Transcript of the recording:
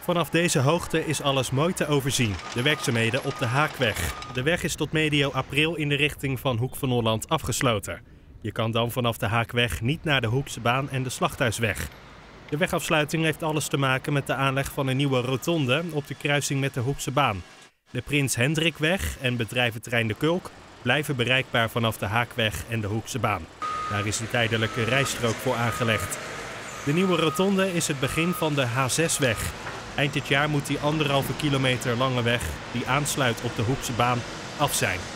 Vanaf deze hoogte is alles mooi te overzien. De werkzaamheden op de Haakweg. De weg is tot medio april in de richting van Hoek van Holland afgesloten. Je kan dan vanaf de Haakweg niet naar de Hoeksebaan en de Slachthuisweg. De wegafsluiting heeft alles te maken met de aanleg van een nieuwe rotonde op de kruising met de Hoeksebaan. De Prins Hendrikweg en bedrijventerrein De Kulk blijven bereikbaar vanaf de Haakweg en de Hoeksebaan. Daar is een tijdelijke rijstrook voor aangelegd. De nieuwe rotonde is het begin van de H6-weg. Eind dit jaar moet die 1,5 kilometer lange weg die aansluit op de Hoeksebaan af zijn.